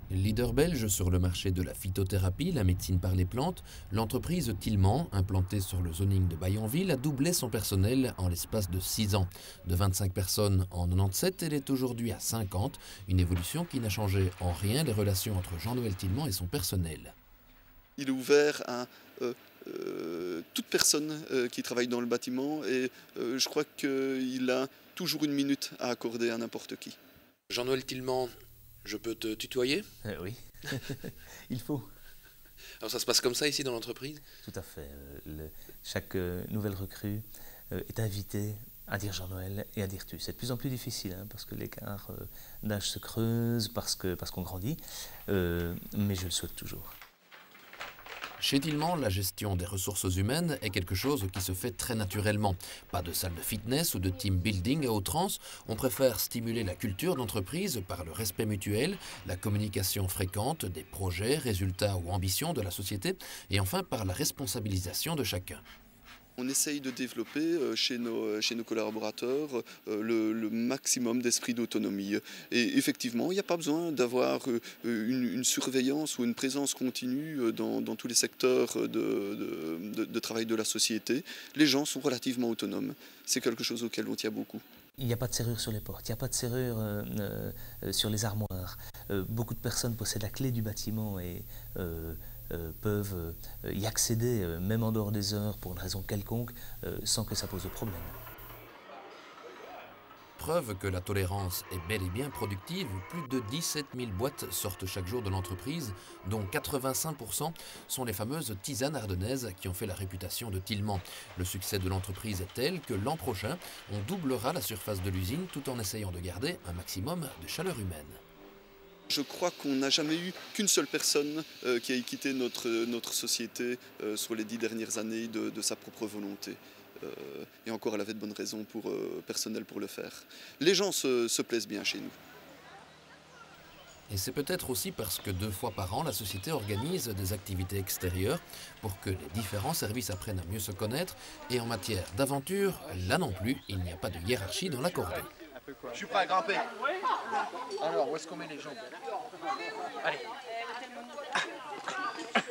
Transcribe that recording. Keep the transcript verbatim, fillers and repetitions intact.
Leader belge sur le marché de la phytothérapie, la médecine par les plantes, l'entreprise Tillman, implantée sur le zoning de Bayonville, a doublé son personnel en l'espace de six ans. De vingt-cinq personnes en quatre-vingt-dix-sept, elle est aujourd'hui à cinquante, une évolution qui n'a changé en rien les relations entre Jean-Noël Tillman et son personnel. Il est ouvert à euh, euh, toute personne euh, qui travaille dans le bâtiment et euh, je crois qu'il a toujours une minute à accorder à n'importe qui. Jean-Noël Tillman, je peux te tutoyer? euh, Oui, il faut. Alors ça se passe comme ça ici dans l'entreprise? Tout à fait. Le, chaque euh, nouvelle recrue euh, est invitée à dire Jean-Noël et à dire tu. C'est de plus en plus difficile hein, parce que l'écart euh, d'âge se creuse, parce que, parce qu'on grandit, euh, mais je le souhaite toujours. Chez Tillman, la gestion des ressources humaines est quelque chose qui se fait très naturellement. Pas de salle de fitness ou de team building à outrance, on préfère stimuler la culture d'entreprise par le respect mutuel, la communication fréquente des projets, résultats ou ambitions de la société et enfin par la responsabilisation de chacun. On essaye de développer chez nos, chez nos collaborateurs le, le maximum d'esprit d'autonomie. Et effectivement, il n'y a pas besoin d'avoir une, une surveillance ou une présence continue dans, dans tous les secteurs de, de, de, de travail de la société. Les gens sont relativement autonomes. C'est quelque chose auquel on tient beaucoup. Il n'y a pas de serrure sur les portes, il n'y a pas de serrure euh, euh, sur les armoires. Euh, beaucoup de personnes possèdent la clé du bâtiment et euh, euh, peuvent euh, y accéder, euh, même en dehors des heures, pour une raison quelconque, euh, sans que ça pose de problème. Preuve que la tolérance est bel et bien productive, plus de dix-sept mille boîtes sortent chaque jour de l'entreprise, dont quatre-vingt-cinq pour cent sont les fameuses tisanes ardennaises qui ont fait la réputation de Tillman. Le succès de l'entreprise est tel que l'an prochain, on doublera la surface de l'usine tout en essayant de garder un maximum de chaleur humaine. Je crois qu'on n'a jamais eu qu'une seule personne euh, qui ait quitté notre, notre société euh, sur les dix dernières années de, de sa propre volonté. Euh, et encore, elle avait de bonnes raisons pour, euh, personnelles pour le faire. Les gens se, se plaisent bien chez nous. Et c'est peut-être aussi parce que deux fois par an, la société organise des activités extérieures pour que les différents services apprennent à mieux se connaître. Et en matière d'aventure, là non plus, il n'y a pas de hiérarchie dans la cordée. Je suis prêt à grimper. Alors, où est-ce qu'on met les jambes? Allez.